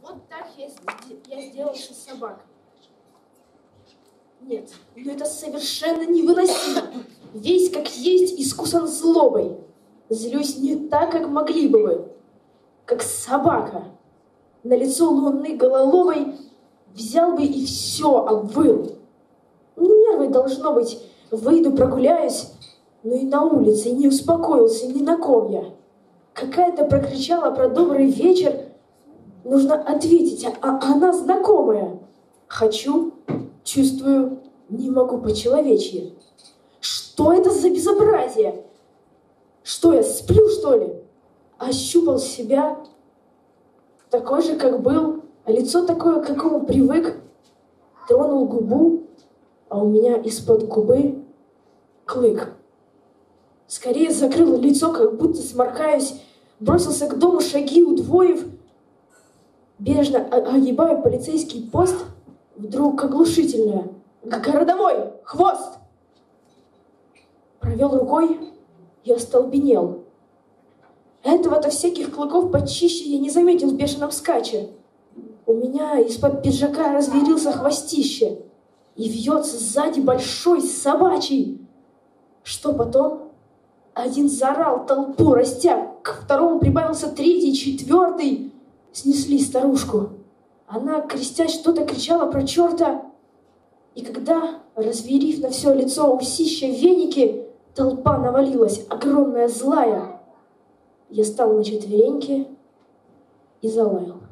Вот так я сделался собакой. Нет, но это совершенно невыносимо. Весь как есть искусан злобой. Злюсь не так, как могли бы вы. Как собака. На лицо лунной гололобой взял бы и все обвыл. Нервы, должно быть, выйду прогуляюсь, но и на улице не успокоился ни на ком я. Какая-то прокричала про добрый вечер. Нужно ответить, а она знакомая. Хочу, чувствую, не могу по-человечьи. Что это за безобразие? Что я, сплю, что ли? Ощупал себя, такой же, как был, а лицо такое, к какому привык. Тронул губу, а у меня из-под губы клык. Скорее закрыл лицо, как будто сморкаюсь, бросился к дому, шаги удвоив. Бережно огибаю полицейский пост, вдруг оглушительное: «Городовой! Хвост!» Провел рукой и остолбенел. Этого-то всяких клыков почище я не заметил в бешеном скаче. У меня из-под пиджака разверился хвостище, и вьется сзади большой собачий. Что потом? Один заорал, толпу растя, к второму прибавился третий, четвертый. Снесли старушку. Она, крестясь, что-то кричала про черта. И когда, разверив на все лицо усища веники, толпа навалилась, огромная, злая, я стал на четвереньки и залаял.